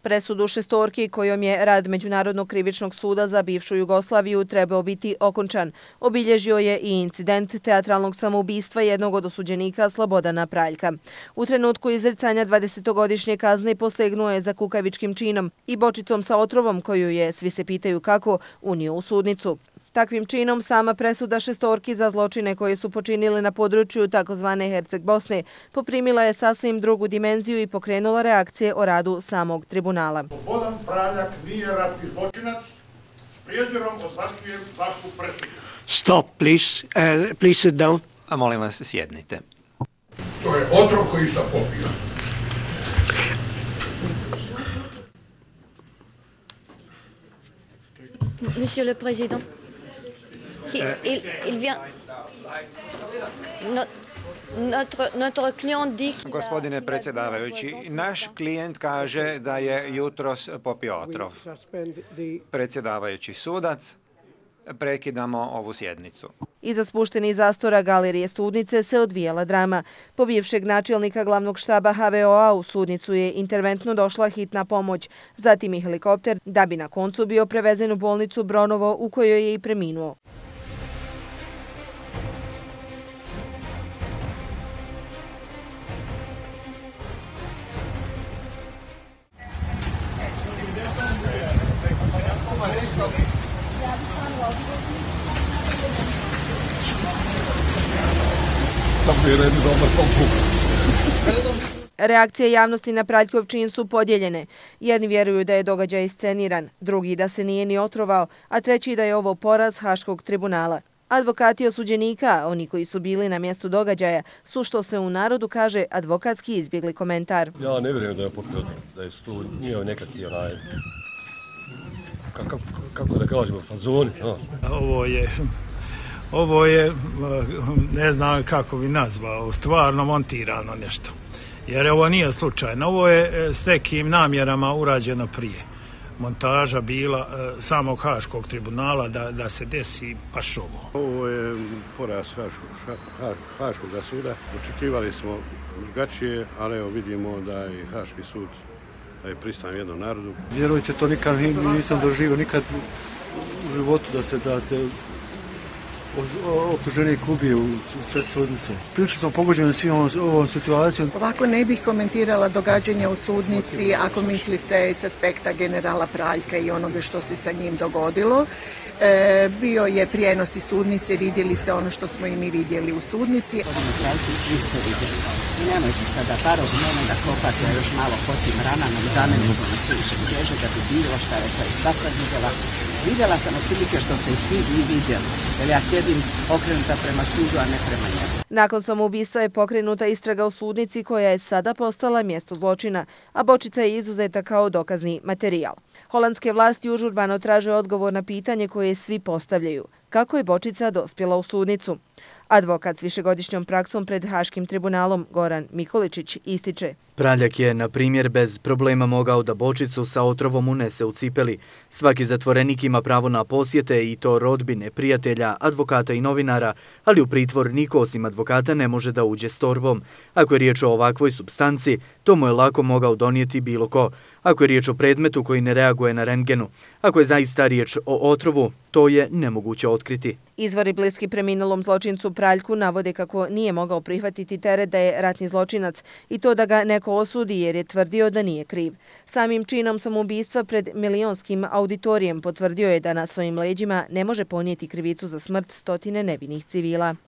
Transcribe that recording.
Presudu šestorki kojom je rad Međunarodnog krivičnog suda za bivšu Jugoslaviju trebao biti okončan, obilježio je i incident teatralnog samoubistva jednog od osuđenika Slobodana Praljka. U trenutku izricanja 20-godišnje kazne posegnuo je za kukavičkim činom i bočicom sa otrovom koju je, svi se pitaju kako, unio u sudnicu. Takvim činom sama presuda šestorki za zločine koje su počinili na području tzv. Herceg Bosne poprimila je sasvim drugu dimenziju i pokrenula reakcije o radu samog tribunala. Slobodan Praljak nije ratni zločinac, s prijezirom odbacujem vašu presudu. Stop, please. Please sit down. A molim vas, sjednite. To je otrov koji sam popio. Monsieur le Président, il vient... Notre client dit... Gospodine predsjedavajući, naš klijent kaže da je jutros popio otrov. Predsjedavajući sudac, prekidamo ovu sjednicu. Iza spuštenih zastora galerije sudnice se odvijala drama. Po bivšeg načelnika glavnog štaba HVO-a u sudnicu je interventno došla hitna pomoć, zatim i helikopter, da bi na koncu bio prevezen u bolnicu Bronovo u kojoj je i preminuo. Reakcije javnosti na Praljkov čin su podijeljene. Jedni vjeruju da je događaj isceniran, drugi da se nije ni otrovao, a treći da je ovo poraz Haškog tribunala. Advokati osuđenika, oni koji su bili na mjestu događaja, su, što se u narodu kaže, advokatski izbjegli komentar. Ja ne vjerujem da je popio otrov, da je tu nije nekakvi kako da kažemo, fazoni. Ovo je, ne znam kako bi nazvao, stvarno montirano nešto. Jer ovo nije slučajno, ovo je s nekim namjerama urađeno prije. Montaža bila samog Haškog tribunala da se desi baš ovo. Ovo je poraz Haškog suda. Očekivali smo drugačije, ali evo vidimo da je Haški sud da je pristan jednom narodu. Vjerujte, to nikad nisam doživio, nikad u životu da se optuženik ubije u sred sudnice. Prilično smo pogođeni svim ovom situacijom. Ovako ne bih komentirala događanja u sudnici ako mislite s aspekta generala Praljka i onoga što se sa njim dogodilo. Bio je prijenos iz sudnice, vidjeli ste ono što smo i mi vidjeli u sudnici. Praljku svi ste vidjeli. I nemojte sada parov mene da kopate još malo po tim ranama. Za mene su ono suviše svježe da bi bilo šta rekla i tad sam vidjela. Vidjela sam otprilike što ste i svi vi vidjeli, jer ja sjedim okrenuta prema sudu, a ne prema njemu. Nakon samoubistva je pokrenuta istraga u sudnici koja je sada postala mjesto zločina, a bočica je izuzeta kao dokazni materijal. Holandske vlasti užurbano traže odgovor na pitanje koje svi postavljaju. Kako je bočica dospjela u sudnicu? Advokat s višegodišnjom praksom pred Haškim tribunalom Goran Mikoličić ističe. Praljak je, na primjer, bez problema mogao da bočicu sa otrovom unese u cipeli. Svaki zatvorenik ima pravo na posjete i to rodbine, prijatelja, advokata i novinara, ali u pritvor niko osim advokata ne može da uđe s torbom. Ako je riječ o ovakvoj supstanci, to mu je lako mogao donijeti bilo ko. Ako je riječ o predmetu koji ne reaguje na rentgenu, ako je zaista riječ o otrovu, to je nemoguće otkriti. Izvori bliski preminulom zločincu Praljku navode kako nije mogao prihvatiti teret da je ratni zločinac i to da ga neko osudi jer je tvrdio da nije kriv. Samim činom samoubistva pred milionskim auditorijem potvrdio je da na svojim leđima ne može ponijeti krivicu za smrt stotine nevinih civila.